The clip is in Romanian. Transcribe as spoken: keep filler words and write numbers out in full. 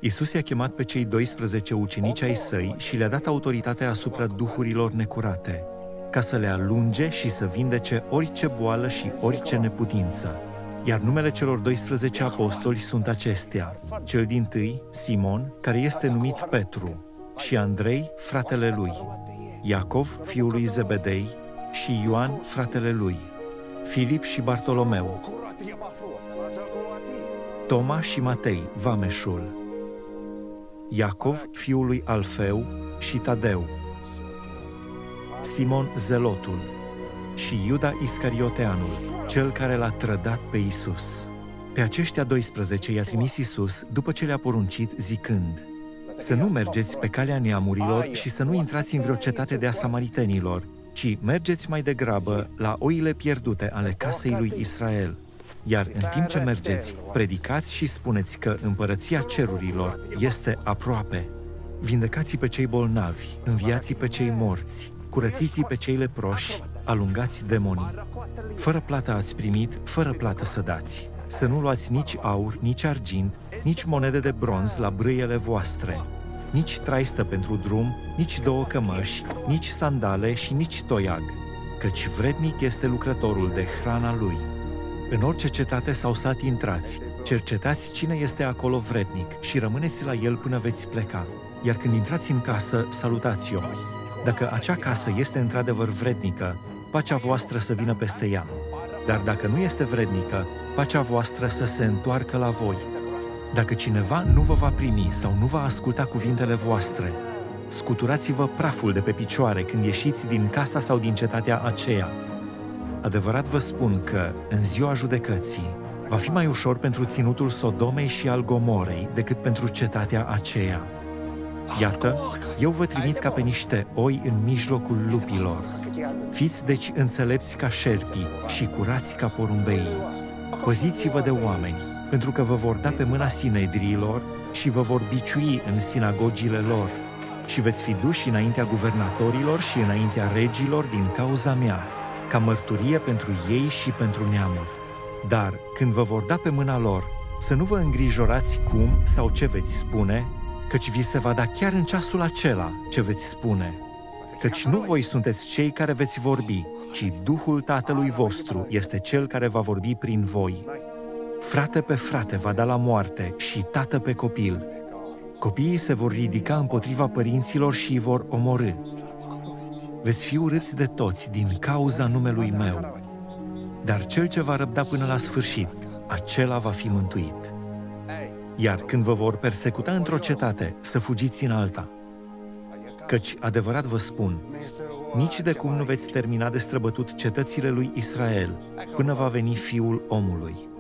Iisus i-a chemat pe cei doisprezece ucenici ai săi și le-a dat autoritatea asupra duhurilor necurate, ca să le alunge și să vindece orice boală și orice neputință. Iar numele celor doisprezece apostoli sunt acestea: cel dintâi, Simon, care este numit Petru, și Andrei, fratele lui, Iacov, fiul lui Zebedei, și Ioan, fratele lui, Filip și Bartolomeu, Toma și Matei, vameșul, Iacov, fiul lui Alfeu, și Tadeu, Simon Zelotul și Iuda Iscarioteanul, cel care l-a trădat pe Iisus. Pe aceștia doisprezece i-a trimis Iisus după ce le-a poruncit, zicând: să nu mergeți pe calea neamurilor și să nu intrați în vreo cetate de a samaritenilor, ci mergeți mai degrabă la oile pierdute ale casei lui Israel. Iar în timp ce mergeți, predicați și spuneți că împărăția cerurilor este aproape. Vindecați pe cei bolnavi, înviați pe cei morți, curățiți pe cei leproși, alungați demonii. Fără plată ați primit, fără plată să dați. Să nu luați nici aur, nici argint, nici monede de bronz la brâiele voastre, nici traistă pentru drum, nici două cămăși, nici sandale și nici toiag, căci vrednic este lucrătorul de hrana lui. În orice cetate sau sat intrați, cercetați cine este acolo vrednic și rămâneți la el până veți pleca. Iar când intrați în casă, salutați-o. Dacă acea casă este într-adevăr vrednică, pacea voastră să vină peste ea. Dar dacă nu este vrednică, pacea voastră să se întoarcă la voi. Dacă cineva nu vă va primi sau nu va asculta cuvintele voastre, scuturați-vă praful de pe picioare când ieșiți din casa sau din cetatea aceea. Adevărat vă spun că, în ziua judecății, va fi mai ușor pentru ținutul Sodomei și al Gomorei decât pentru cetatea aceea. Iată, eu vă trimit ca pe niște oi în mijlocul lupilor. Fiți deci înțelepți ca șerpii și curați ca porumbeii. Păziți-vă de oameni, pentru că vă vor da pe mâna sinedriilor și vă vor biciui în sinagogile lor și veți fi duși înaintea guvernatorilor și înaintea regilor din cauza mea, ca mărturie pentru ei și pentru neamuri. Dar, când vă vor da pe mâna lor, să nu vă îngrijorați cum sau ce veți spune, căci vi se va da chiar în ceasul acela ce veți spune. Căci nu voi sunteți cei care veți vorbi, ci Duhul Tatălui vostru este Cel care va vorbi prin voi. Frate pe frate va da la moarte și tată pe copil. Copiii se vor ridica împotriva părinților și îi vor omorî. Veți fi urâți de toți din cauza numelui meu, dar cel ce va răbda până la sfârșit, acela va fi mântuit. Iar când vă vor persecuta într-o cetate, să fugiți în alta. Căci, adevărat vă spun, nici de cum nu veți termina de străbătut cetățile lui Israel, până va veni Fiul omului.